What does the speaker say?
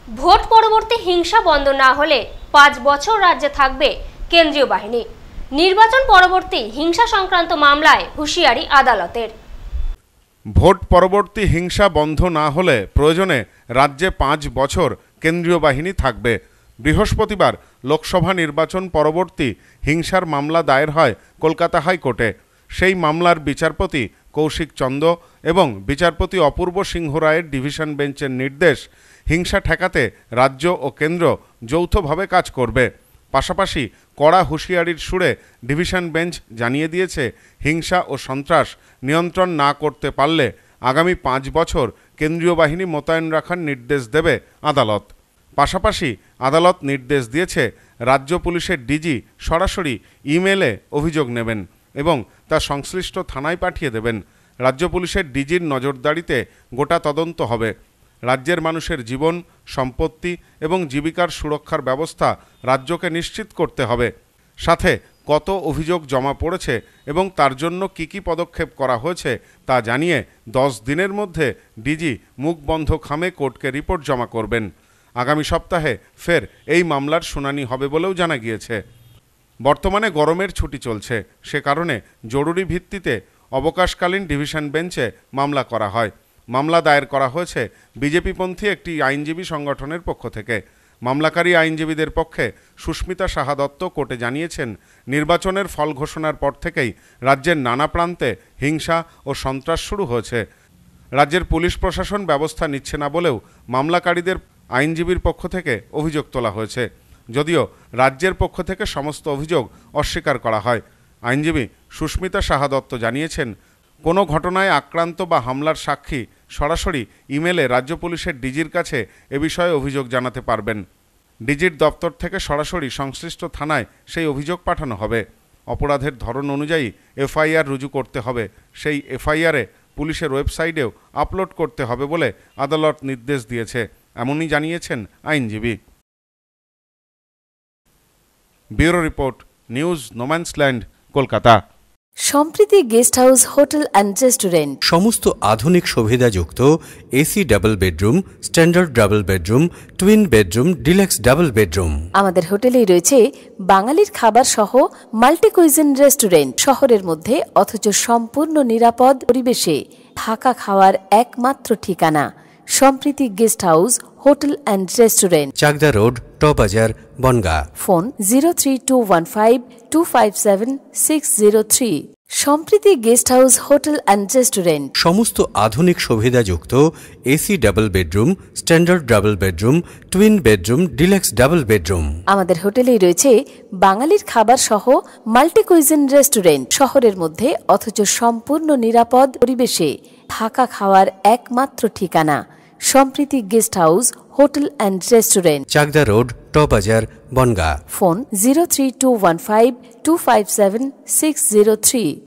Vote পরবর্তী হিংসা বন্ধ না হলে ৫ বছর রাজ্যে থাকবে কেন্দ্রীয় বাহিনী। নির্বাচন পরবর্তী হিংসা সংক্রান্ত মামলায় হুঁশিয়ারি আদালতের। ভোট পরবর্তী হিংসা বন্ধ না হলে প্রয়োজনে রাজ্যে ৫ বছর কেন্দ্রীয় বাহিনী থাকবে। বৃহস্পতিবার লোকসভা নির্বাচন পরবর্তী হিংসার মামলা দায়ের হয় কলকাতা হাইকোর্টে। সেই মামলার বিচারপতি কৌশিক চন্দ এবং বিচারপতি অপূর্ব সিংহ রায়ের ডিভিশন বেঞ্চের নির্দেশ, হিংসা ঠেকাতে রাজ্য ও কেন্দ্র যৌথভাবে কাজ করবে। পাশাপাশি কড়া হুঁশিয়ারির সুরে ডিভিশন বেঞ্চ জানিয়ে দিয়েছে, হিংসা ও সন্ত্রাস নিয়ন্ত্রণ না করতে পারলে আগামী ৫ বছর কেন্দ্রীয় বাহিনী মোতায়েন রাখার নির্দেশ দেবে আদালত। পাশাপাশি আদালত নির্দেশ দিয়েছে, রাজ্য পুলিশের ডিজি সরাসরি ইমেলে অভিযোগ নেবেন এবং তা সংশ্লিষ্ট থানায় পাঠিয়ে দেবেন। রাজ্য পুলিশের ডিজির নজরদারিতে গোটা তদন্ত হবে। রাজ্যের মানুষের জীবন, সম্পত্তি এবং জীবিকার সুরক্ষার ব্যবস্থা রাজ্যকে নিশ্চিত করতে হবে। সাথে কত অভিযোগ জমা পড়েছে এবং তার জন্য কি পদক্ষেপ করা হয়েছে তা জানিয়ে 10 দিনের মধ্যে ডিজি মুখ বন্ধ খামে কোর্টকে রিপোর্ট জমা করবেন। আগামী সপ্তাহে ফের এই মামলার শুনানি হবে বলেও জানা গিয়েছে। বর্তমানে গরমের ছুটি চলছে, সে কারণে জরুরি ভিত্তিতে অবকাশকালীন ডিভিশন বেঞ্চে মামলা করা হয়। মামলা দায়ের করা হয়েছে বিজেপিপন্থী একটি আইনজীবী সংগঠনের পক্ষ থেকে। মামলাকারী আইনজীবীদের পক্ষে সুস্মিতা সাহা দত্ত কোর্টে জানিয়েছেন, নির্বাচনের ফল ঘোষণার পর থেকেই রাজ্যের নানা প্রান্তে হিংসা ও সন্ত্রাস শুরু হয়েছে। রাজ্যের পুলিশ প্রশাসন ব্যবস্থা নিচ্ছে না বলেও মামলাকারীদের আইনজীবীর পক্ষ থেকে অভিযোগ তোলা হয়েছে। যদিও রাজ্যের পক্ষ থেকে সমস্ত অভিযোগ অস্বীকার করা হয়। আইনজীবী সুস্মিতা সাহা দত্ত জানিয়েছেন, কোনো ঘটনায় আক্রান্ত বা হামলার সাক্ষী সরাসরি ইমেলে রাজ্য পুলিশের ডিজির কাছে এ বিষয়ে অভিযোগ জানাতে পারবেন। ডিজির দপ্তর থেকে সরাসরি সংশ্লিষ্ট থানায় সেই অভিযোগ পাঠানো হবে। অপরাধের ধরন অনুযায়ী এফআইআর রুজু করতে হবে। সেই এফআইআরে পুলিশের ওয়েবসাইটেও আপলোড করতে হবে বলে আদালত নির্দেশ দিয়েছে, এমনই জানিয়েছেন আইনজীবী। Bureau report, news no man's land, Kolkata. Sampriti guest house, hotel and restaurant. সমস্ত আধুনিক সুবিধাযুক্ত AC double bedroom, standard double bedroom, twin bedroom, deluxe double bedroom. আমাদের হোটেলেই রয়েছে বাঙালির খাবার সহ মাল্টি কুইজিন রেস্টুরেন্ট। শহরের মধ্যে অথচ সম্পূর্ণ নিরাপদ পরিবেশে থাকা খাওয়ার একমাত্র ঠিকানা Sampriti guest house, hotel and restaurant, Chakdah road, টবাজার, Bongaon. Phone 03215257 Sampriti guest house, hotel and restaurant. সমস্ত আধুনিক সুবিধাযুক্ত AC double bedroom, standard double bedroom, twin bedroom, deluxe double bedroom. আমাদের হোটেলেই রয়েছে বাঙালির খাবার সহ মাল্টি কুইজিন রেস্টুরেন্ট। শহরের মধ্যে অথচ সম্পূর্ণ নিরাপদ পরিবেশে থাকা খাওয়ার একমাত্র ঠিকানা Sampriti guest house, hotel and restaurant, Chakdah road, টবাজার, বনগা। ফোন 03215257 603।